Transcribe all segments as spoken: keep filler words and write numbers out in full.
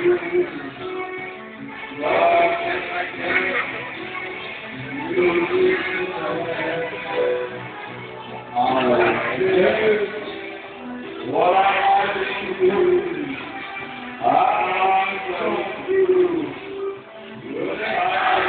What I can do, I don't do. What I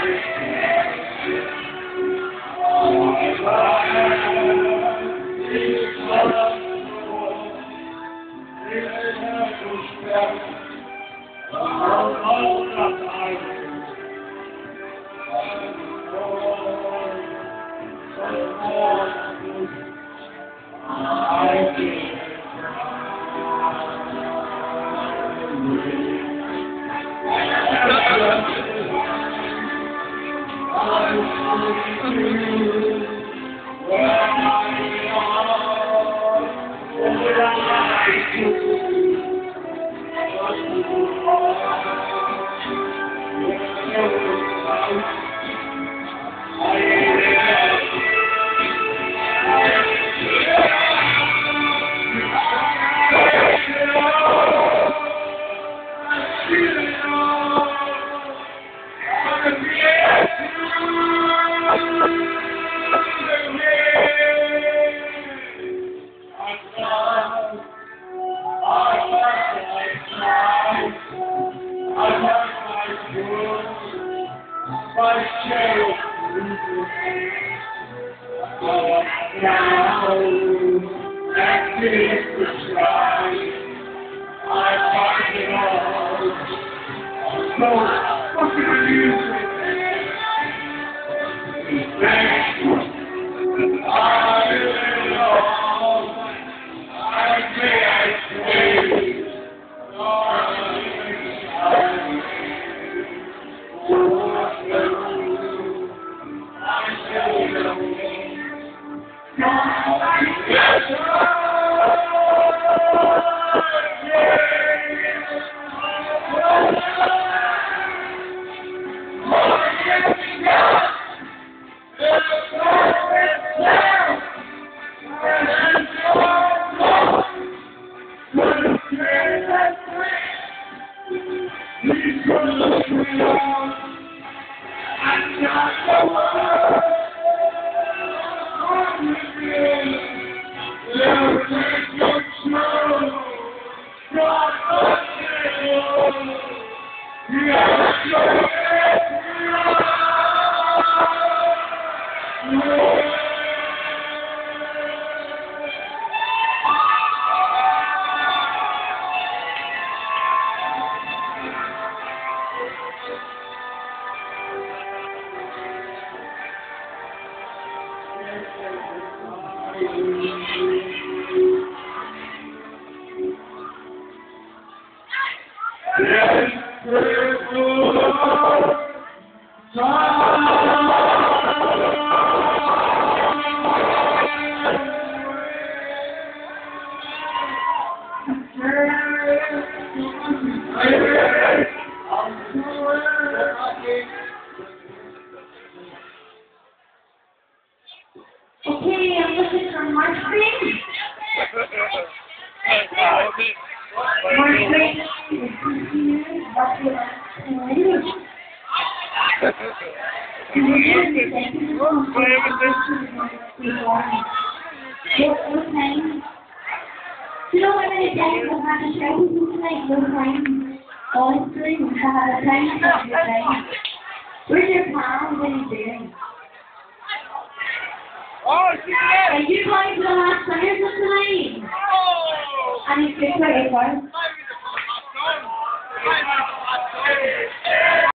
Okay, I'm looking for Marching. Marching is here, but we are language. And we're going to be thanking you for the time. You know what many times I've had to show you tonight? No time. Honestly, we have a time to have your time. Where's your pal? What are you doing? Oh, she's there! Are you going to the last singers of tonight? Oh! And it's good for everyone.